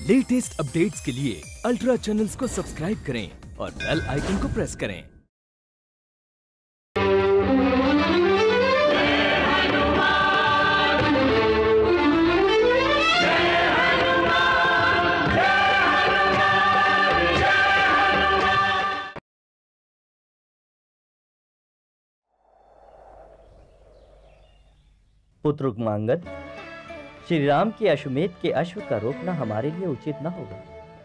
Latest updates के लिए ultra channels को सब्सक्राइब करें और बेल आइकन को प्रेस करें। पुत्र रुक्मांगद, श्री राम के अश्वमेध के अश्व का रोकना हमारे लिए उचित न होगा।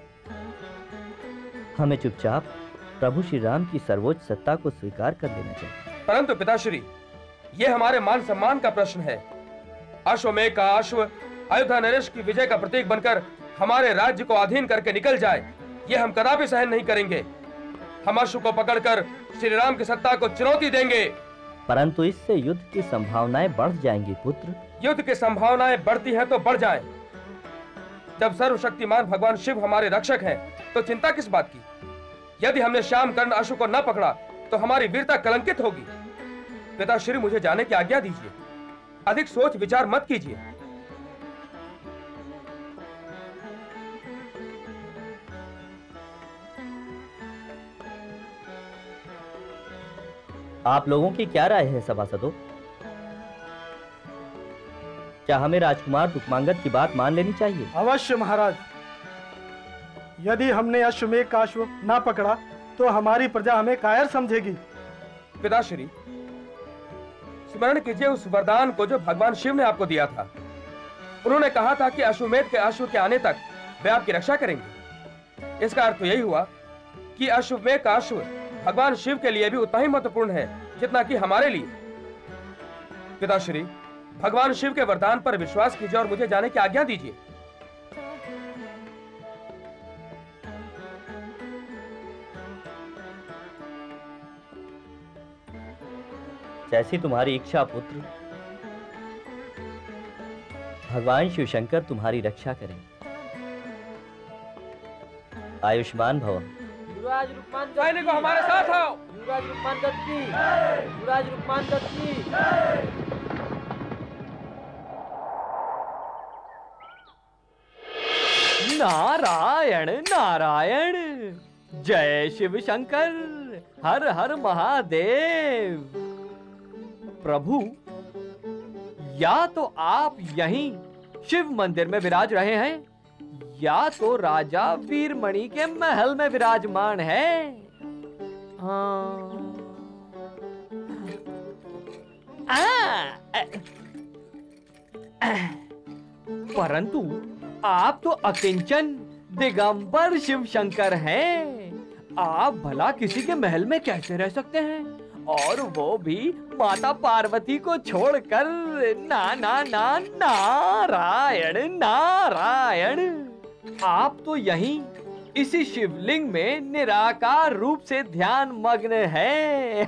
हमें चुपचाप प्रभु श्री राम की सर्वोच्च सत्ता को स्वीकार कर लेना चाहिए। परंतु पिताश्री, ये हमारे मान सम्मान का प्रश्न है। अश्वमेध का अश्व अयोध्या नरेश की विजय का प्रतीक बनकर हमारे राज्य को अधीन करके निकल जाए, ये हम कदापि सहन नहीं करेंगे। हम अश्व को पकड़कर श्री राम की सत्ता को चुनौती देंगे। परंतु इससे युद्ध की संभावनाएं बढ़ जाएंगी पुत्र। युद्ध की संभावनाएं बढ़ती हैं तो बढ़ जाएं। जब सर्वशक्तिमान भगवान शिव हमारे रक्षक हैं, तो चिंता किस बात की। यदि हमने श्याम कर्ण अश्व को न पकड़ा तो हमारी वीरता कलंकित होगी। पिताश्री, मुझे जाने की आज्ञा दीजिए। अधिक सोच विचार मत कीजिए। आप लोगों की क्या राय है सभासदों? क्या हमें राजकुमार रुक्मांगद की बात मान लेनी चाहिए? अवश्य महाराज। यदि हमने अश्वमेध का अश्व ना पकड़ा तो हमारी प्रजा हमें कायर समझेगी। पिताश्री, स्मरण कीजिए उस वरदान को जो भगवान शिव ने आपको दिया था। उन्होंने कहा था कि अश्वमेध के अश्व के आने तक वे आपकी रक्षा करेंगे। इसका अर्थ तो यही हुआ कि अश्वमेध का अश्व भगवान शिव के लिए भी उतना ही महत्वपूर्ण है जितना कि हमारे लिए। पिताश्री, भगवान शिव के वरदान पर विश्वास कीजिए और मुझे जाने की आज्ञा दीजिए। जैसी तुम्हारी इच्छा पुत्र। भगवान शिव शंकर तुम्हारी रक्षा करें। आयुष्मान भव। युवराज रुक्मांगद सैनिकों, हमारे साथ आओ। युवराज रुक्मांगद की, युवराज रुक्मांगद की। नारायण नारायण, जय शिव शंकर, हर हर महादेव। प्रभु, या तो आप यहीं शिव मंदिर में विराज रहे हैं या तो राजा वीरमणि के महल में विराजमान है। परंतु आप तो अकिंचन दिगंबर शिव शंकर हैं। आप भला किसी के महल में कैसे रह सकते हैं, और वो भी माता पार्वती को छोड़कर? ना ना ना, नारायण नारायण। आप तो यहीं इसी शिवलिंग में निराकार रूप से ध्यान मग्न है।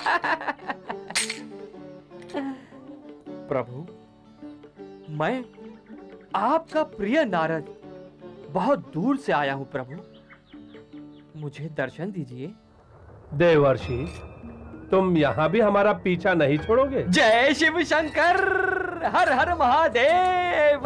प्रभु, मैं आपका प्रिय नारद बहुत दूर से आया हूं प्रभु, मुझे दर्शन दीजिए। देवर्षि, तुम यहाँ भी हमारा पीछा नहीं छोड़ोगे? जय शिव शंकर, हर हर महादेव।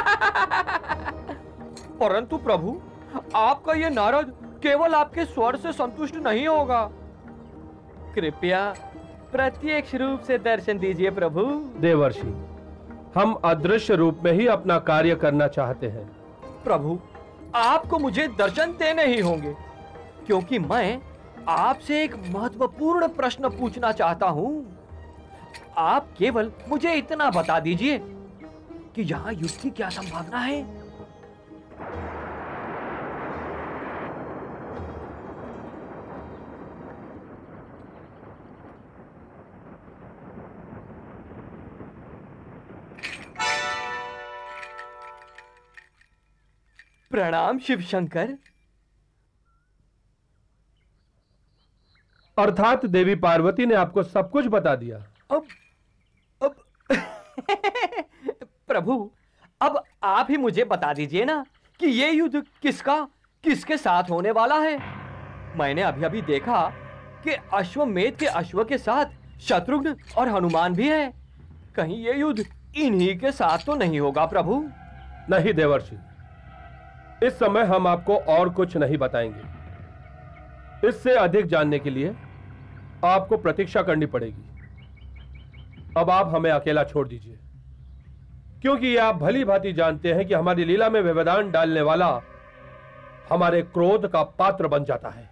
परंतु प्रभु, आपका ये नारद केवल आपके स्वर से संतुष्ट नहीं होगा। कृपया प्रत्यक्ष रूप से दर्शन दीजिए प्रभु। देवर्षि, हम अदृश्य रूप में ही अपना कार्य करना चाहते हैं। प्रभु, आपको मुझे दर्शन देने ही होंगे, क्योंकि मैं आपसे एक महत्वपूर्ण प्रश्न पूछना चाहता हूं। आप केवल मुझे इतना बता दीजिए कि यहां युद्ध की क्या संभावना है। प्रणाम शिव शंकर। अर्थात देवी पार्वती ने आपको सब कुछ बता दिया। अब प्रभु, अब आप ही मुझे बता दीजिए ना कि ये युद्ध किसके साथ होने वाला है। मैंने अभी अभी देखा कि अश्वमेध के अश्व के साथ शत्रुघ्न और हनुमान भी है। कहीं ये युद्ध इन्हीं के साथ तो नहीं होगा प्रभु? नहीं देवर्षि, इस समय हम आपको और कुछ नहीं बताएंगे। इससे अधिक जानने के लिए आपको प्रतीक्षा करनी पड़ेगी। अब आप हमें अकेला छोड़ दीजिए, क्योंकि ये आप भली भांति जानते हैं कि हमारी लीला में व्यवधान डालने वाला हमारे क्रोध का पात्र बन जाता है।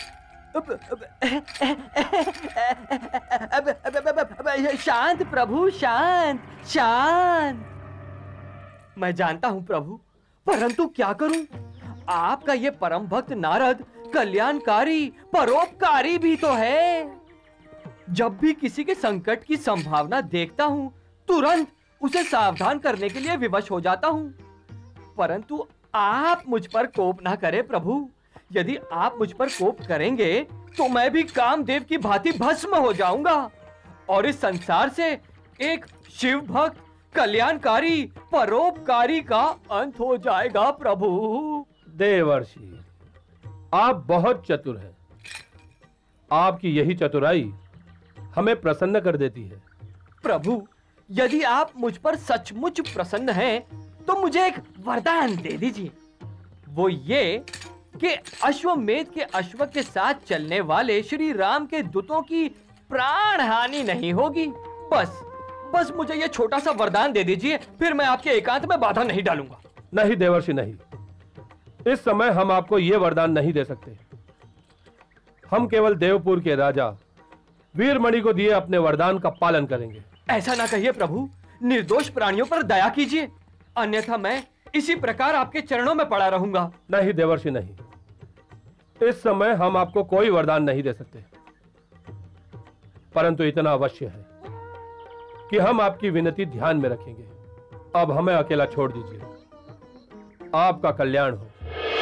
शांत प्रभु, शांत शांत। मैं जानता हूं प्रभु, परंतु क्या करूं? आपका ये परम भक्त नारद कल्याणकारी, परोपकारी भी तो है। जब भी किसी के संकट की संभावना देखता हूं, तुरंत उसे सावधान करने के लिए विवश हो जाता हूं। परंतु आप मुझ पर कोप ना करें प्रभु। यदि आप मुझ पर कोप करेंगे तो मैं भी कामदेव की भांति भस्म हो जाऊंगा और इस संसार से एक शिव भक्त, कल्याणकारी, परोपकारी का अंत हो जाएगा प्रभु। देवर्षि, आप बहुत चतुर हैं। आपकी यही चतुराई हमें प्रसन्न कर देती है। प्रभु, यदि आप मुझ पर सचमुच प्रसन्न हैं, तो मुझे एक वरदान दे दीजिए। वो ये कि अश्वमेध के अश्व के साथ चलने वाले श्री राम के दूतों की प्राण हानि नहीं होगी। बस मुझे ये छोटा सा वरदान दे दीजिए, फिर मैं आपके एकांत में बाधा नहीं डालूंगा। नहीं देवर्षि, नहीं। इस समय हम आपको यह वरदान नहीं दे सकते। हम केवल देवपुर के राजा वीरमणि को दिए अपने वरदान का पालन करेंगे। ऐसा ना कहिए प्रभु, निर्दोष प्राणियों पर दया कीजिए, अन्यथा मैं इसी प्रकार आपके चरणों में पड़ा रहूंगा। नहीं देवर्षि, नहीं। इस समय हम आपको कोई वरदान नहीं दे सकते, परंतु इतना अवश्य है कि हम आपकी विनती ध्यान में रखेंगे। अब हमें अकेला छोड़ दीजिए। आपका कल्याण हो।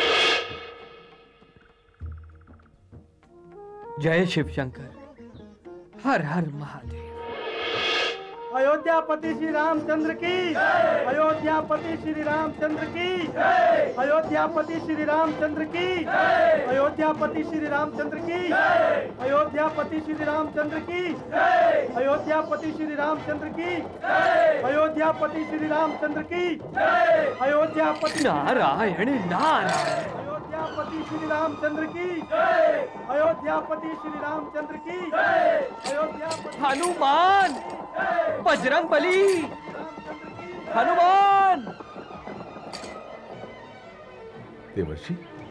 जय शिव शंकर, हर हर महादेव। अयोध्यापति श्री रामचंद्र की, अयोध्यापति श्री रामचंद्र की, अयोध्यापति श्री रामचंद्र की, अयोध्यापति श्री रामचंद्र की, अयोध्यापति श्री रामचंद्र की, अयोध्यापति श्री रामचंद्र की, अयोध्यापति श्री रामचंद्र की, अयोध्यापति नारायण नारायण। अयोध्यापति श्री रामचंद्र की, अयोध्यापति श्री रामचंद्र की, अयोध्यापति हनुमान, बजरंग बली, हनुमान। देवर्षि,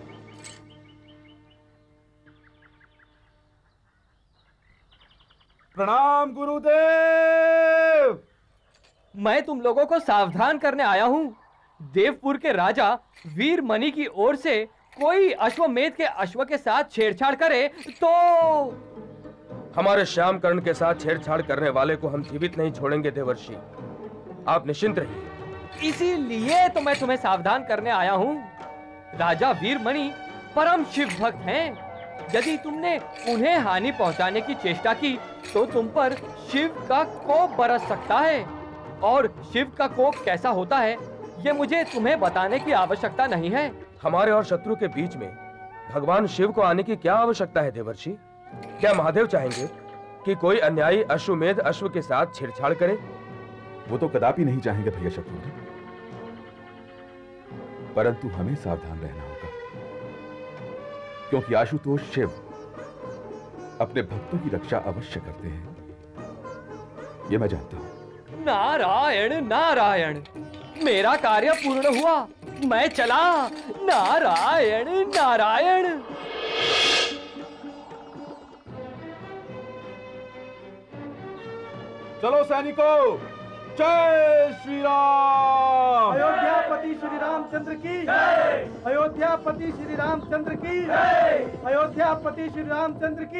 प्रणाम गुरुदेव। मैं तुम लोगों को सावधान करने आया हूं। देवपुर के राजा वीरमणि की ओर से कोई अश्वमेध के अश्व के साथ छेड़छाड़ करे तो हमारे श्याम कर्ण के साथ छेड़छाड़ करने वाले को हम जीवित नहीं छोड़ेंगे देवर्षि। आप निश्चिंत रहिए। इसीलिए तो मैं तुम्हें सावधान करने आया हूँ। राजा वीरमणि परम शिव भक्त हैं। यदि तुमने उन्हें हानि पहुंचाने की चेष्टा की तो तुम पर शिव का कोप बरस सकता है। और शिव का कोप कैसा होता है ये मुझे तुम्हें बताने की आवश्यकता नहीं है। हमारे और शत्रु के बीच में भगवान शिव को आने की क्या आवश्यकता है देवर्षि? क्या महादेव चाहेंगे कि कोई अन्यायी अश्वमेध अश्व के साथ छेड़छाड़ करे? वो तो कदापि नहीं चाहेंगे भैया शत्रुघ्न, परंतु हमें सावधान रहना होगा, क्योंकि आशुतोष शिव अपने भक्तों की रक्षा अवश्य करते हैं, ये मैं जानता हूं। नारायण नारायण, मेरा कार्य पूर्ण हुआ, मैं चला। नारायण नारायण। चलो सैनिकों, जय श्री राम। अयोध्यापति श्री रामचंद्र की, अयोध्यापति श्री रामचंद्र की, अयोध्यापति श्री रामचंद्र की।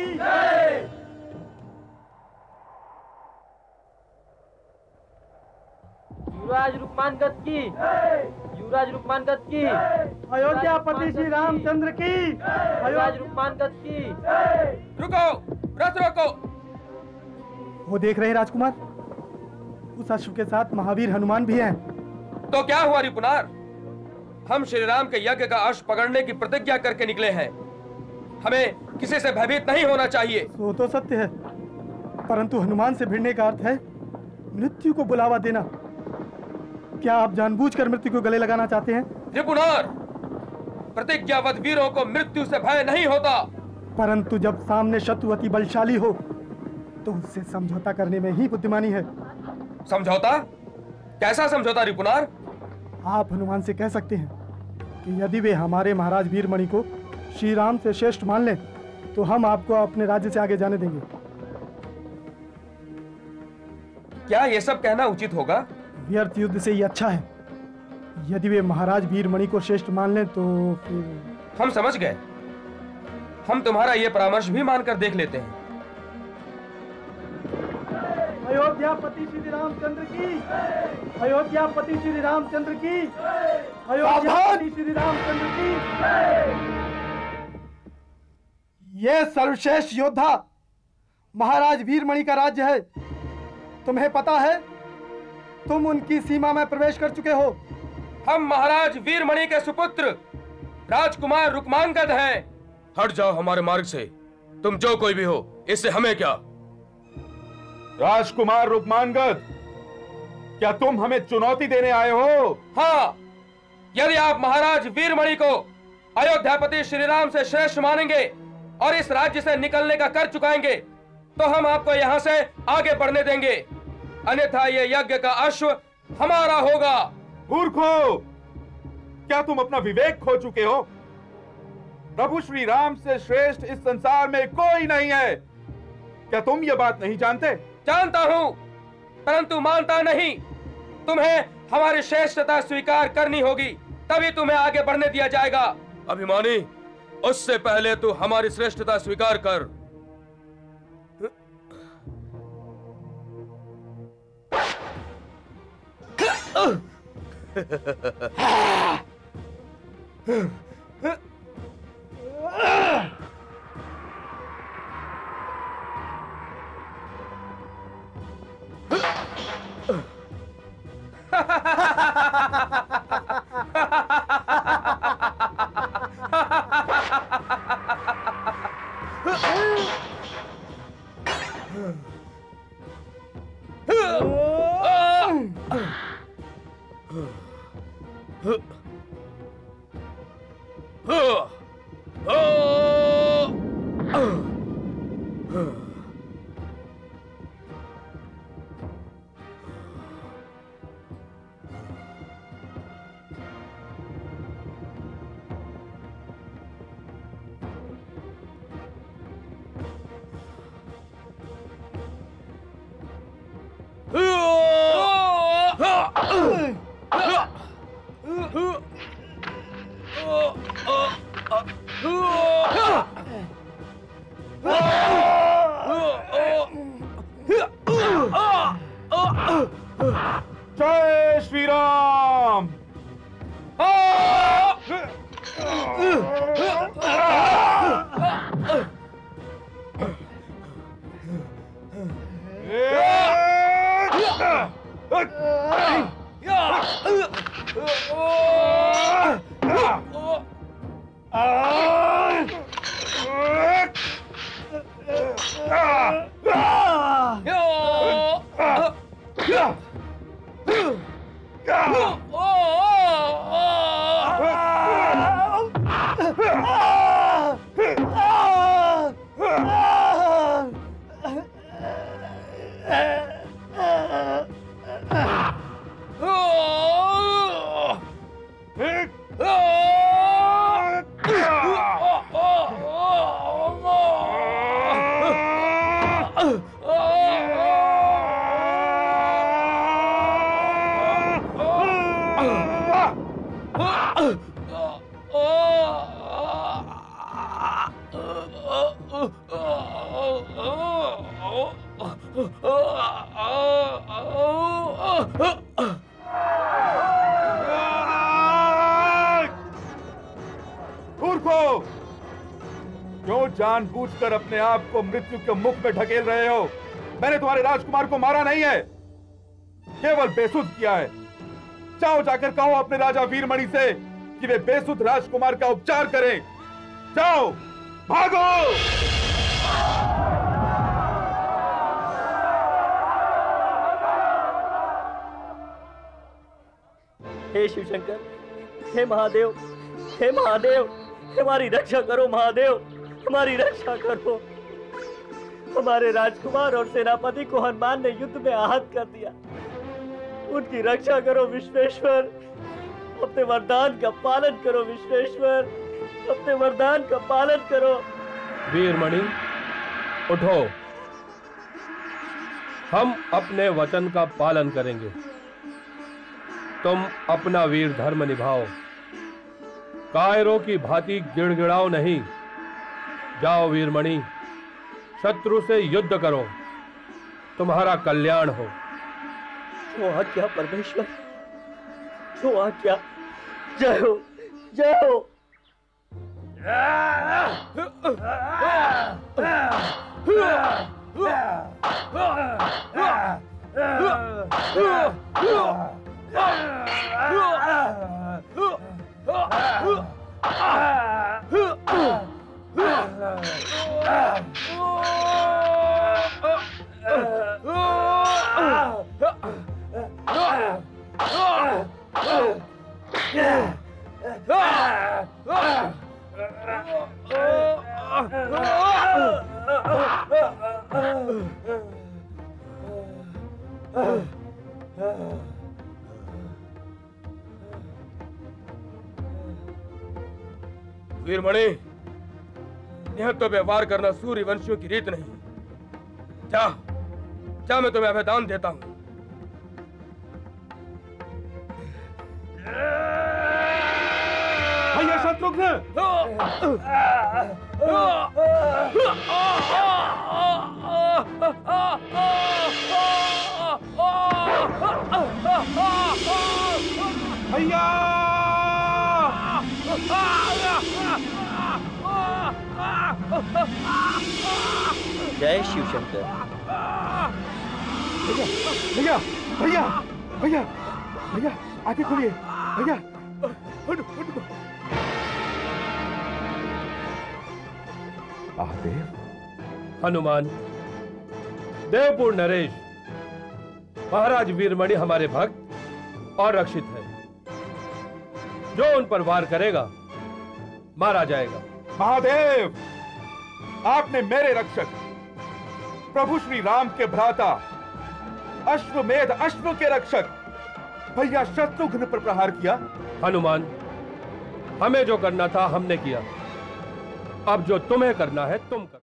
युवराज रुक्मांगद की, युवराज रुक्मांगद की, अयोध्यापति श्री रामचंद्र की, युवराज रुक्मांगद की। रुको, रथ रोको। वो देख रहे हैं राजकुमार, उस अश्व के साथ महावीर हनुमान भी हैं। तो क्या हुआ रिपुनार? हम श्री राम के यज्ञ का अश्व पकड़ने की प्रतिज्ञा करके निकले हैं। हमें किसी से भयभीत नहीं होना चाहिए। वो तो सत्य है, परंतु हनुमान से भिड़ने का अर्थ है मृत्यु को बुलावा देना। क्या आप जानबूझकर मृत्यु को गले लगाना चाहते हैं? रिपुनार, प्रतिज्ञाबद्ध वीरों को मृत्यु से भय नहीं होता। परंतु जब सामने शत्रु अति बलशाली हो तो उससे समझौता करने में ही बुद्धिमानी है। समझौता? कैसा समझौता रिपुनार? आप हनुमान से कह सकते हैं कि यदि वे हमारे महाराज वीरमणि को श्री राम से श्रेष्ठ मान लें तो हम आपको अपने राज्य से आगे जाने देंगे। क्या यह सब कहना उचित होगा? व्यर्थ युद्ध से ये अच्छा है। यदि वे महाराज वीरमणि को श्रेष्ठ मान लें तो फिर हम समझ गए। हम तुम्हारा यह परामर्श भी मानकर देख लेते हैं। अयोध्यापति श्री रामचंद्र की, अयोध्यापति श्री रामचंद्र की, अयोध्यापति श्री रामचंद्र की। ये सर्वश्रेष्ठ योद्धा महाराज वीरमणि का राज्य है। तुम्हें पता है तुम उनकी सीमा में प्रवेश कर चुके हो। हम महाराज वीरमणि के सुपुत्र राजकुमार रुक्मांगद हैं। हट जाओ हमारे मार्ग से, तुम जो कोई भी हो, इससे हमें क्या। राजकुमार रुक्मांगद, क्या तुम हमें चुनौती देने आए हो? हाँ, यदि आप महाराज वीरमणि को अयोध्यापति श्री राम से श्रेष्ठ मानेंगे और इस राज्य से निकलने का कर चुकाएंगे तो हम आपको यहां से आगे बढ़ने देंगे, अन्यथा ये यज्ञ का अश्व हमारा होगा। मूर्खो, क्या तुम अपना विवेक खो चुके हो? प्रभु श्री राम से श्रेष्ठ इस संसार में कोई नहीं है। क्या तुम ये बात नहीं जानते? जानता हूं, परंतु मानता नहीं। तुम्हें हमारी श्रेष्ठता स्वीकार करनी होगी, तभी तुम्हें आगे बढ़ने दिया जाएगा। अभिमानी, उससे पहले तू हमारी श्रेष्ठता स्वीकार कर। जय श्री राम। मूर्खों, क्यों जानबूझकर अपने आप को मृत्यु के मुख में ढकेल रहे हो? मैंने तुम्हारे राजकुमार को मारा नहीं है, केवल बेसुध किया है। जाओ जाकर कहो अपने राजा वीरमणि से कि वे बेसुध राजकुमार का उपचार करें। जाओ, भागो। हे शिवशंकर, हे महादेव, हे महादेव, हमारी रक्षा करो महादेव, हमारी रक्षा करो। हमारे राजकुमार और सेनापति को हनुमान ने युद्ध में आहत कर दिया, उनकी रक्षा करो विश्वेश्वर। अपने वरदान का पालन करो विश्वेश्वर, अपने वरदान का पालन करो। वीरमणि उठो, हम अपने वचन का पालन करेंगे। तुम अपना वीर धर्म निभाओ, कायरों की भांति गिड़गिड़ाओ नहीं। जाओ वीरमणि, शत्रु से युद्ध करो, तुम्हारा कल्याण हो। जो आज्ञा परमेश्वर, जो आज्ञा। जय हो, जय हो। वीरमणि, यह तो व्यवहार करना सूर्यवंशियों की रीत नहीं। जा, जा, मैं तुम्हें अभयदान देता हूं। भैया शत्रुघ्न! भैया! जय शिव शंकर। भैया, भैया, भैया, भैया, आगे खोलिए, भैया। महादेव, हनुमान, देवपुर नरेश, महाराज वीरमणि हमारे भक्त और रक्षित है। जो उन पर वार करेगा मारा जाएगा। महादेव, आपने मेरे रक्षक प्रभु श्री राम के भ्राता अश्वमेध अश्व के रक्षक भैया शत्रुघ्न पर प्रहार किया। हनुमान, हमें जो करना था हमने किया, अब जो तुम्हें करना है तुम कर।